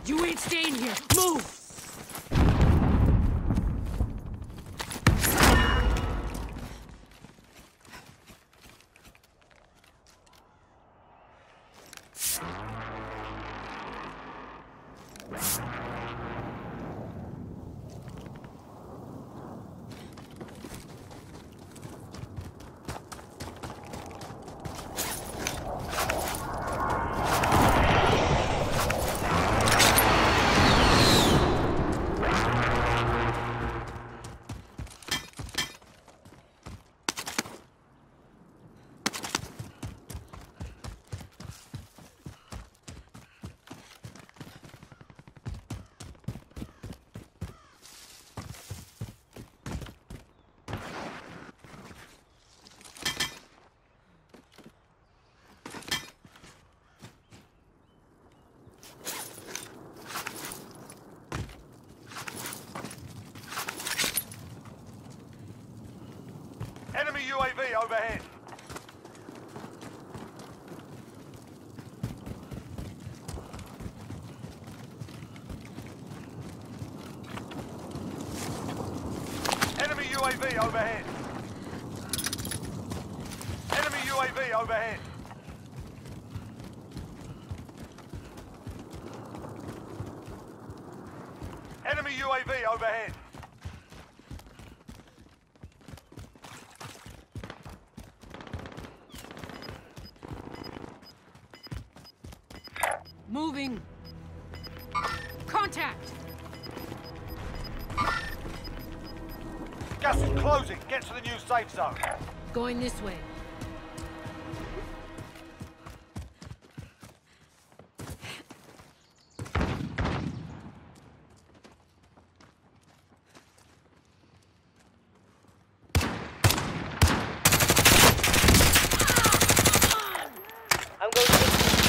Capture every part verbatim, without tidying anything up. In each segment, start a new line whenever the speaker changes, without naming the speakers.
You ain't staying here! Move!
Enemy U A V overhead. Enemy U A V overhead. Enemy U A V overhead. Enemy U A V overhead.
Moving. Contact!
Gas is closing. Get to the new safe zone.
Going this way.
I'm going to...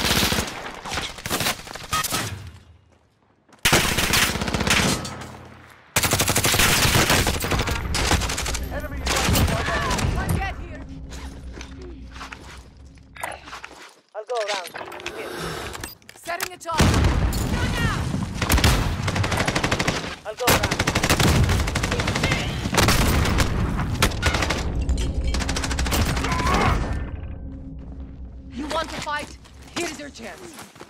Enemy U A V overhead.
I'll get here. I'll go around. Here. Setting it off. I'll go around. You want to fight? Here's your chance.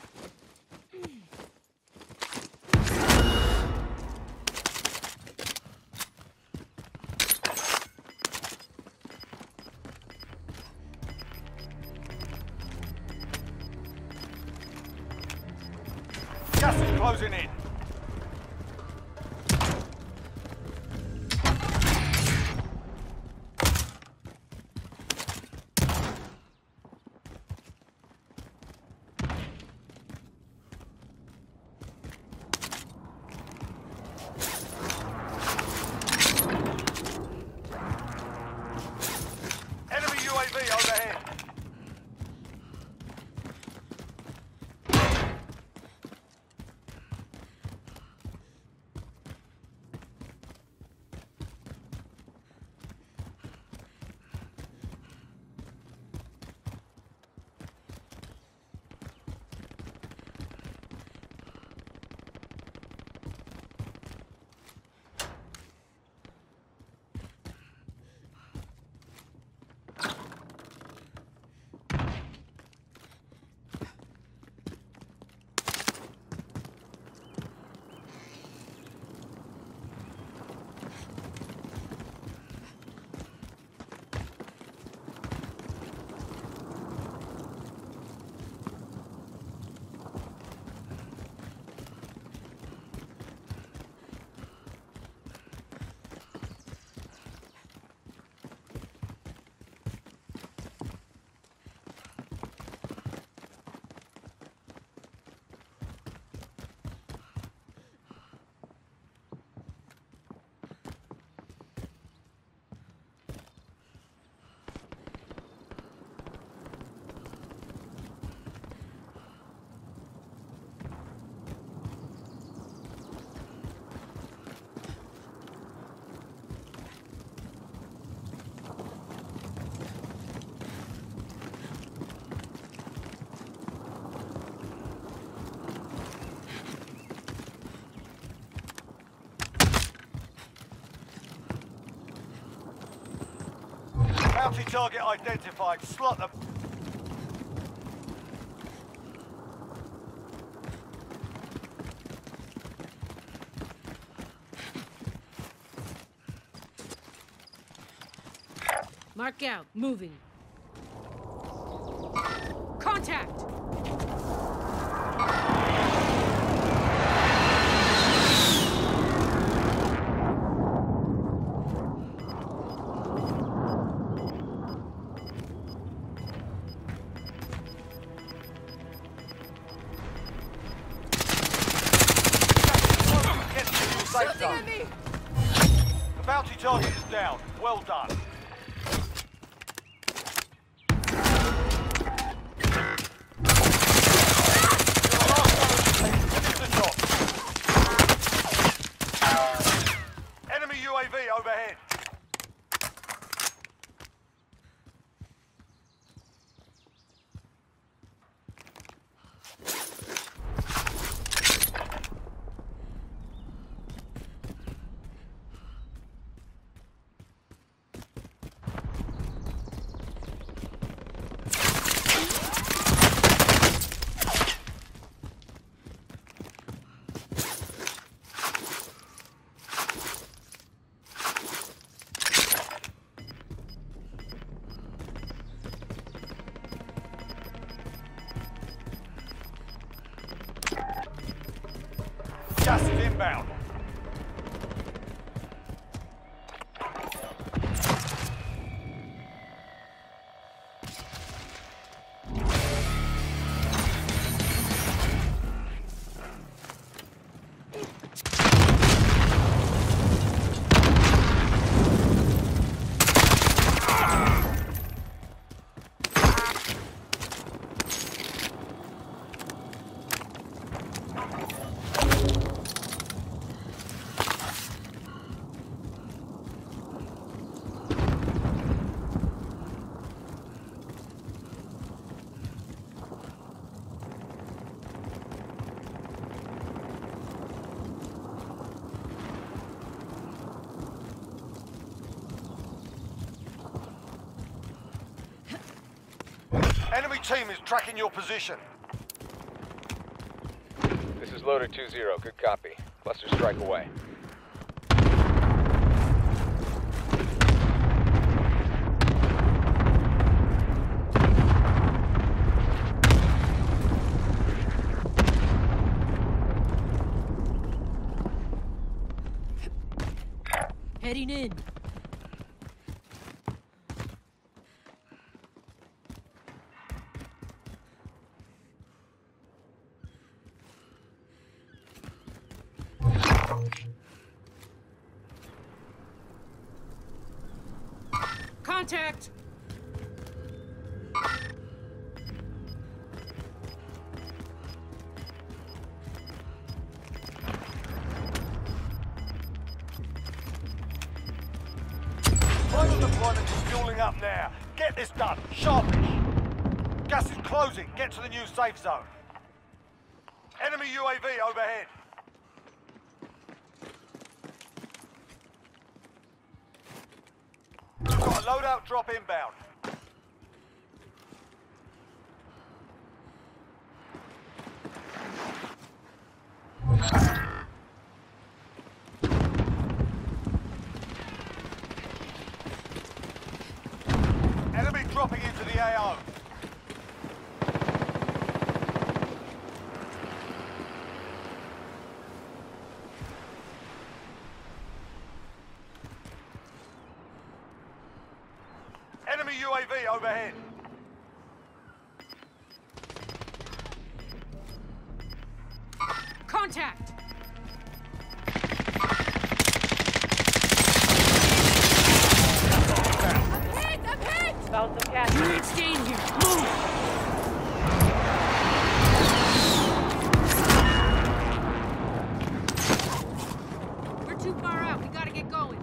Gas is closing in. Enemy U A V overhead. Bounty target identified. Slot them.
Mark out. Moving. Contact!
Get to the new safe zone. The bounty target is down. Well done. U A V overhead. Gas is inbound. Enemy team is tracking your position.
This is Loader two zero. Good copy. Cluster strike away.
Heading in. Contact!
Final deployment is fueling up now. Get this done. Sharpish. Gas is closing. Get to the new safe zone. Enemy U A V overhead. Got a loadout drop inbound. Enemy dropping into the A O. Enemy U A V overhead.
Contact!
Found some cash.
You ain't staying here. Move! We're too far out. We gotta get going.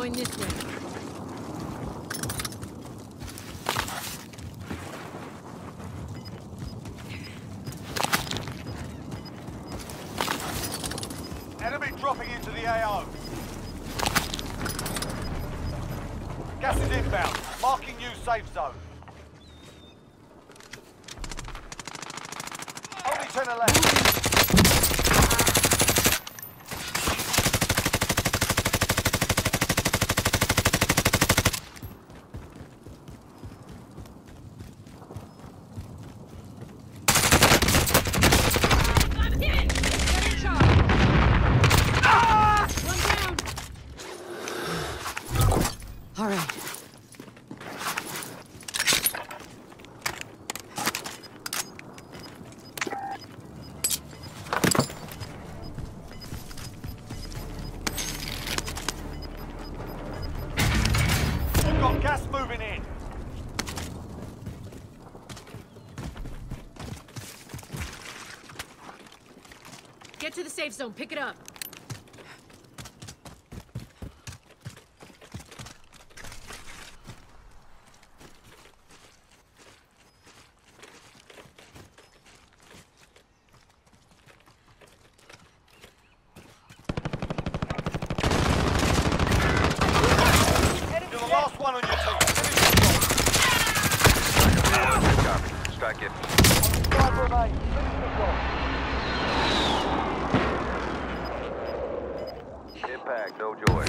Going this way.
Enemy dropping into the A O. Gas is inbound. Marking new safe zone. Only ten left.
All right.
We've got gas moving in.
Get to the safe zone. Pick it up.
You're the last one on your team.
Strike it.
Five remain. Finish the job.
Impact, no joy.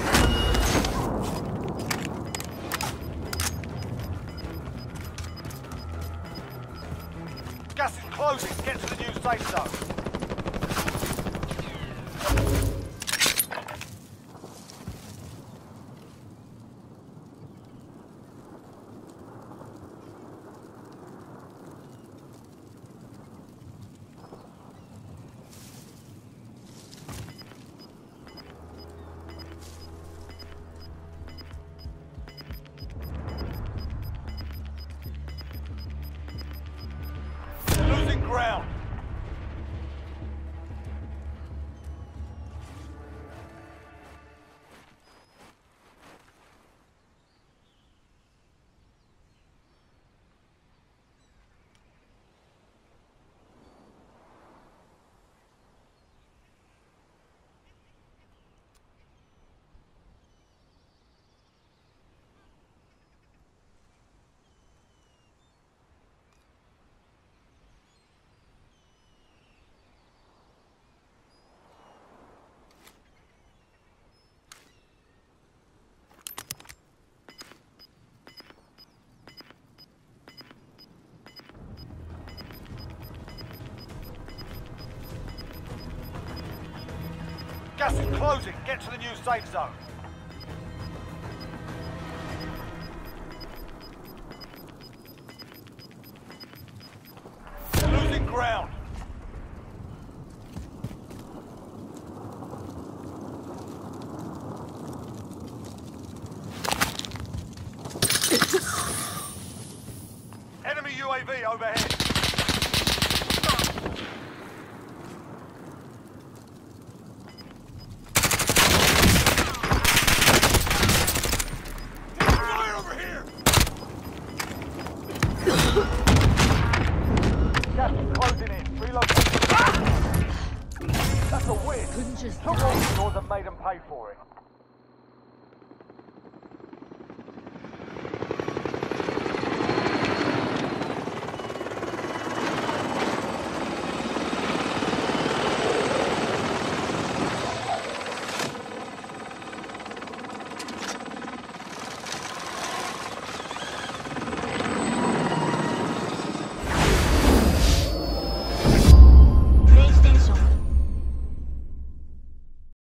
Gas is closing. Get to the new safe zone. Losing ground. Gas is closing. Get to the new safe zone. Losing ground. Enemy U A V overhead. Gas is closing in. Relocating. That's a win.
Couldn't just
Took all the doors and made them pay for it.